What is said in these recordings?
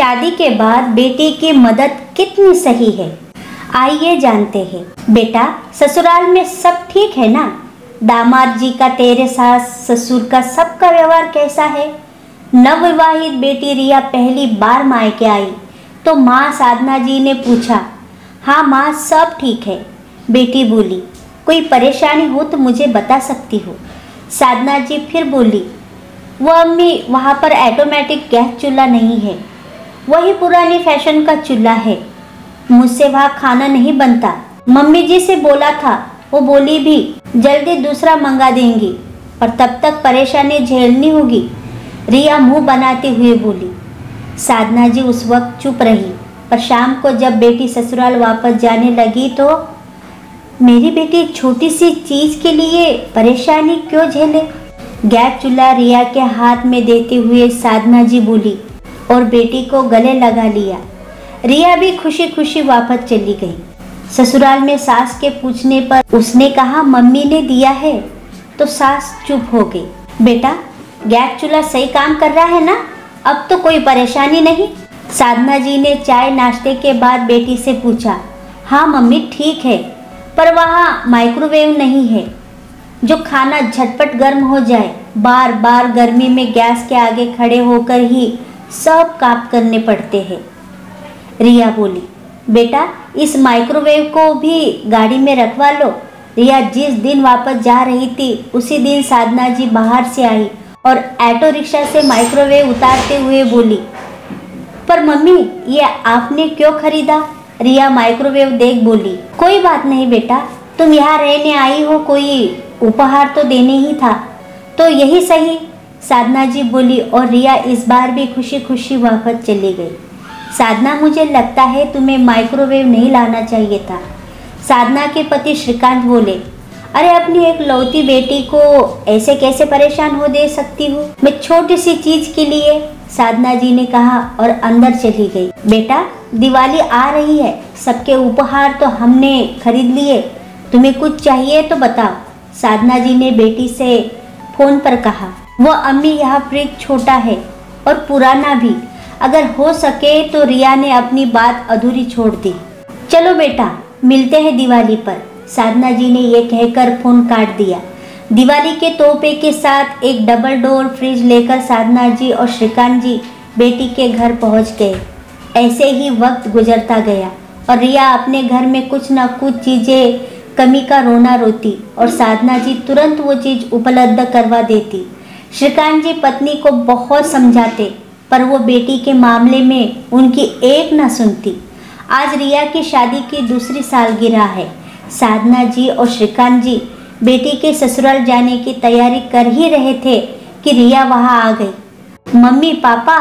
शादी के बाद बेटी की मदद कितनी सही है, आइए जानते हैं। बेटा, ससुराल में सब ठीक है ना? दामाद जी का, तेरे सास ससुर का, सबका व्यवहार कैसा है? नवविवाहित बेटी रिया पहली बार मायके आई तो माँ साधना जी ने पूछा। हाँ माँ, सब ठीक है, बेटी बोली। कोई परेशानी हो तो मुझे बता सकती हो। साधना जी फिर बोली, वो अम्मी, वहाँ पर ऑटोमेटिक गैस चूल्हा नहीं है, वही पुरानी फैशन का चूल्हा है, मुझसे वहाँ खाना नहीं बनता। मम्मी जी से बोला था, वो बोली भी जल्दी दूसरा मंगा देंगी, पर तब तक परेशानी झेलनी होगी, रिया मुंह बनाते हुए बोली। साधना जी उस वक्त चुप रही, पर शाम को जब बेटी ससुराल वापस जाने लगी तो मेरी बेटी छोटी सी चीज के लिए परेशानी क्यों झेले? गैस चूल्हा रिया के हाथ में देते हुए साधना जी बोली और बेटी को गले लगा लिया। रिया भी खुशी खुशी वापस चली गई। ससुराल में सास के पूछने पर उसने कहा मम्मी ने दिया है, तो सास चुप हो गई। बेटा, गैस चूल्हा सही काम कर रहा है ना? अब तो कोई परेशानी नहीं? साधना जी ने चाय नाश्ते के बाद बेटी से पूछा। हाँ मम्मी, ठीक है, पर वहाँ माइक्रोवेव नहीं है जो खाना झटपट गर्म हो जाए। बार बार गर्मी में गैस के आगे खड़े होकर ही सब काम करने पड़ते हैं। रिया बोली। बेटा, इस माइक्रोवेव को भी गाड़ी में रखवा लो। रिया जिस दिन वापस जा रही थी उसी दिन साधना जी बाहर से आई और ऑटो रिक्शा से माइक्रोवेव उतारते हुए बोली, पर मम्मी, ये आपने क्यों खरीदा? रिया माइक्रोवेव देख बोली, कोई बात नहीं बेटा, तुम यहाँ रहने आई हो, कोई उपहार तो देने ही था, तो यही सही, साधना जी बोली और रिया इस बार भी खुशी खुशी वापस चली गई। साधना, मुझे लगता है तुम्हें माइक्रोवेव नहीं लाना चाहिए था। साधना के पति श्रीकांत बोले। अरे, अपनी एक लौती बेटी को ऐसे कैसे परेशान हो दे सकती हूँ मैं छोटी सी चीज के लिए? साधना जी ने कहा और अंदर चली गई। बेटा, दिवाली आ रही है, सबके उपहार तो हमने खरीद लिए, तुम्हें कुछ चाहिए तो बताओ, साधना जी ने बेटी से फोन पर कहा। वो अम्मी, यहाँ फ्रिज छोटा है और पुराना भी, अगर हो सके तो रिया ने अपनी बात अधूरी छोड़ दी। चलो बेटा, मिलते हैं दिवाली पर, साधना जी ने ये कहकर फोन काट दिया। दिवाली के तोहफे के साथ एक डबल डोर फ्रिज लेकर साधना जी और श्रीकांत जी बेटी के घर पहुंच गए। ऐसे ही वक्त गुजरता गया और रिया अपने घर में कुछ न कुछ चीजें कमी का रोना रोती और साधना जी तुरंत वो चीज उपलब्ध करवा देती। श्रीकांत जी पत्नी को बहुत समझाते, पर वो बेटी के मामले में उनकी एक न सुनती। आज रिया की शादी की दूसरी सालगिरह है। साधना जी और श्रीकांत जी बेटी के ससुराल जाने की तैयारी कर ही रहे थे कि रिया वहां आ गई। मम्मी, पापा,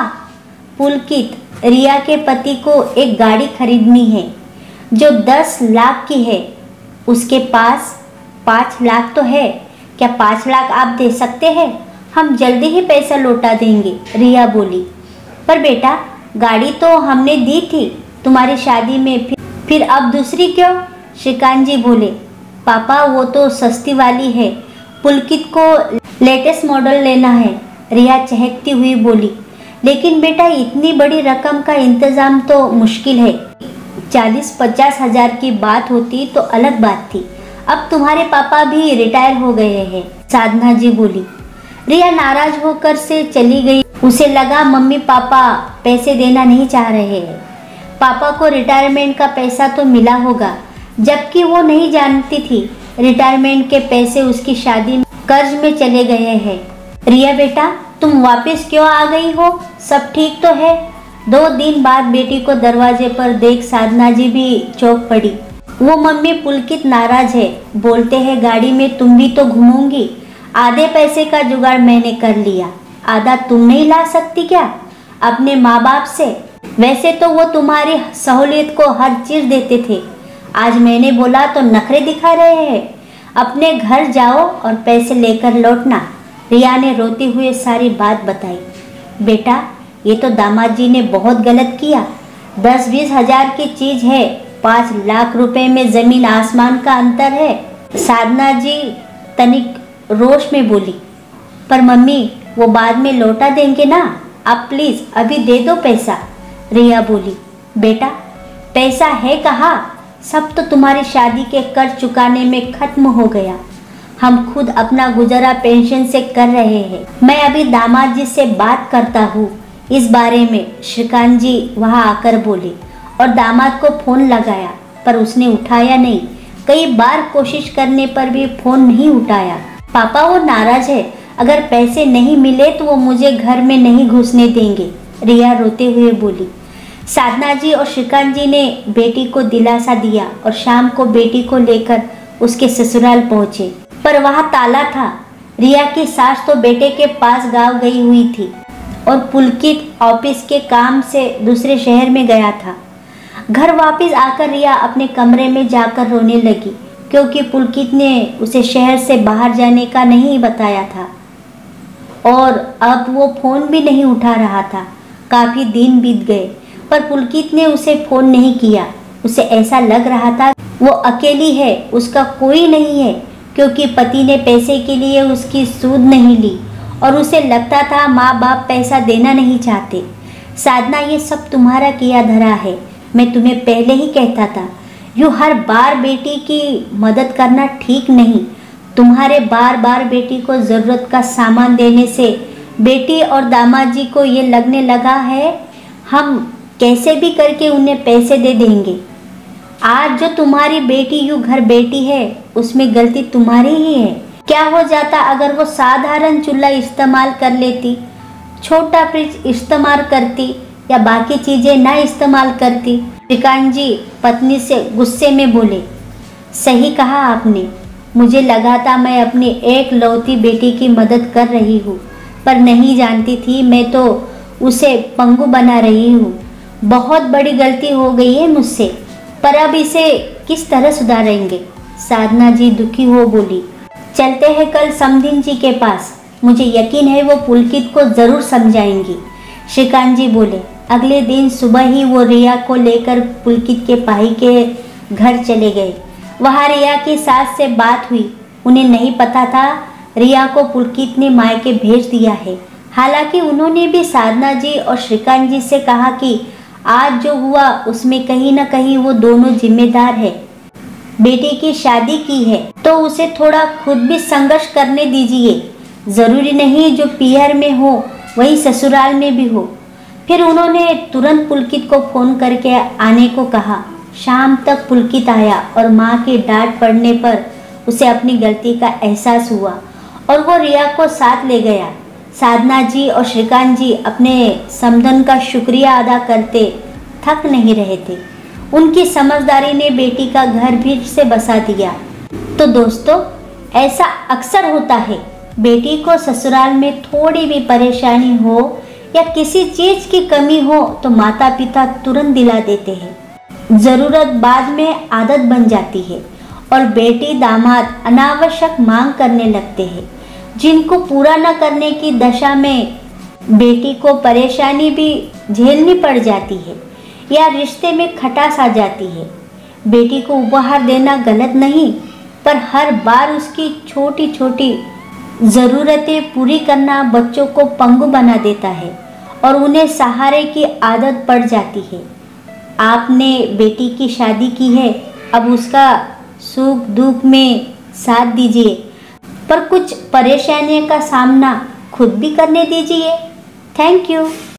पुलकित, रिया के पति को एक गाड़ी खरीदनी है जो 10 लाख की है। उसके पास 5 लाख तो है, क्या 5 लाख आप दे सकते हैं? हम जल्दी ही पैसा लौटा देंगे, रिया बोली। पर बेटा, गाड़ी तो हमने दी थी तुम्हारी शादी में, फिर अब दूसरी क्यों? श्रीकांत जी बोले। पापा, वो तो सस्ती वाली है, पुलकित को लेटेस्ट मॉडल लेना है, रिया चहकती हुई बोली। लेकिन बेटा, इतनी बड़ी रकम का इंतजाम तो मुश्किल है। 40-50 हजार की बात होती तो अलग बात थी, अब तुम्हारे पापा भी रिटायर हो गए हैं, साधना जी बोली। रिया नाराज होकर से चली गई। उसे लगा मम्मी पापा पैसे देना नहीं चाह रहे हैं। पापा को रिटायरमेंट का पैसा तो मिला होगा, जबकि वो नहीं जानती थी रिटायरमेंट के पैसे उसकी शादी में कर्ज में चले गए हैं। रिया बेटा, तुम वापस क्यों आ गई हो? सब ठीक तो है? 2 दिन बाद बेटी को दरवाजे पर देख साधना जी भी चौंक पड़ी। वो मम्मी, पुलकित नाराज है, बोलते हैं गाड़ी में तुम भी तो घूमोगी। आधे पैसे का जुगाड़ मैंने कर लिया, आधा तुम नहीं ला सकती क्या अपने माँ बाप से? वैसे तो वो तुम्हारी सहूलियत को हर चीज देते थे, आज मैंने बोला तो नखरे दिखा रहे हैं। अपने घर जाओ और पैसे लेकर लौटना। रिया ने रोते हुए सारी बात बताई। बेटा, ये तो दामाद जी ने बहुत गलत किया। 10-20 हजार की चीज है, 5 लाख रुपए में जमीन आसमान का अंतर है, साधना जी तनिक रोष में बोली। पर मम्मी, वो बाद में लौटा देंगे ना, आप प्लीज अभी दे दो पैसा, रिया बोली, बेटा पैसा है कहाँ? सब तो तुम्हारी शादी के कर्ज चुकाने में खत्म हो गया। हम खुद अपना गुजारा पेंशन से कर रहे हैं। मैं अभी दामाद जी से बात करता हूँ इस बारे में। श्रीकांत जी वहाँ आकर बोले और दामाद को फोन लगाया, पर उसने उठाया नहीं। कई बार कोशिश करने पर भी फोन नहीं उठाया। पापा वो नाराज है, अगर पैसे नहीं मिले तो वो मुझे घर में नहीं घुसने देंगे, रिया रोते हुए बोली। साधना जी और श्रीकांत जी ने बेटी को दिलासा दिया और शाम को बेटी को लेकर उसके ससुराल पहुंचे, पर वहां ताला था। रिया की सास तो बेटे के पास गांव गई हुई थी और पुलकित ऑफिस के काम से दूसरे शहर में गया था। घर वापस आकर रिया अपने कमरे में जाकर रोने लगी, क्योंकि पुलकित ने उसे शहर से बाहर जाने का नहीं बताया था और अब वो फोन भी नहीं उठा रहा था। काफ़ी दिन बीत गए पर पुलकित ने उसे फोन नहीं किया। उसे ऐसा लग रहा था वो अकेली है, उसका कोई नहीं है, क्योंकि पति ने पैसे के लिए उसकी सूद नहीं ली और उसे लगता था माँ बाप पैसा देना नहीं चाहते। साधना, ये सब तुम्हारा किया धरा है। मैं तुम्हें पहले ही कहता था, यूँ हर बार बेटी की मदद करना ठीक नहीं। तुम्हारे बार बार बेटी को ज़रूरत का सामान देने से बेटी और दामाद जी को ये लगने लगा है हम कैसे भी करके उन्हें पैसे दे देंगे। आज जो तुम्हारी बेटी यूँ घर बैठी है उसमें गलती तुम्हारी ही है। क्या हो जाता अगर वो साधारण चूल्हा इस्तेमाल कर लेती, छोटा फ्रिज इस्तेमाल करती या बाकी चीज़ें ना इस्तेमाल करती। श्रीकांत जी पत्नी से गुस्से में बोले, सही कहा आपने। मुझे लगा था मैं अपनी एक लौती बेटी की मदद कर रही हूँ, पर नहीं जानती थी मैं तो उसे पंगु बना रही हूँ। बहुत बड़ी गलती हो गई है मुझसे, पर अब इसे किस तरह सुधारेंगे? साधना जी दुखी हो बोली, चलते हैं कल समधिन जी के पास, मुझे यकीन है वो पुलकित को ज़रूर समझाएंगी। श्रीकांत जी बोले। अगले दिन सुबह ही वो रिया को लेकर पुलकित के पाई के घर चले गए। वहाँ रिया की सास से बात हुई। उन्हें नहीं पता था रिया को पुलकित ने मायके भेज दिया है। हालांकि उन्होंने भी साधना जी और श्रीकांत जी से कहा कि आज जो हुआ उसमें कहीं ना कहीं वो दोनों जिम्मेदार है। बेटी की शादी की है तो उसे थोड़ा खुद भी संघर्ष करने दीजिए। ज़रूरी नहीं जो पीहर में हो वही ससुराल में भी हो। फिर उन्होंने तुरंत पुलकित को फ़ोन करके आने को कहा। शाम तक पुलकित आया और माँ की डांट पड़ने पर उसे अपनी गलती का एहसास हुआ और वो रिया को साथ ले गया। साधना जी और श्रीकांत जी अपने समधन का शुक्रिया अदा करते थक नहीं रहे थे। उनकी समझदारी ने बेटी का घर भी से बसा दिया। तो दोस्तों, ऐसा अक्सर होता है, बेटी को ससुराल में थोड़ी भी परेशानी हो या किसी चीज़ की कमी हो तो माता पिता तुरंत दिला देते हैं। ज़रूरत बाद में आदत बन जाती है और बेटी दामाद अनावश्यक मांग करने लगते हैं, जिनको पूरा न करने की दशा में बेटी को परेशानी भी झेलनी पड़ जाती है या रिश्ते में खटास आ जाती है। बेटी को उपहार देना गलत नहीं, पर हर बार उसकी छोटी छोटी ज़रूरतें पूरी करना बच्चों को पंगु बना देता है और उन्हें सहारे की आदत पड़ जाती है। आपने बेटी की शादी की है, अब उसका सुख दुख में साथ दीजिए, पर कुछ परेशानियों का सामना खुद भी करने दीजिए। Thank you.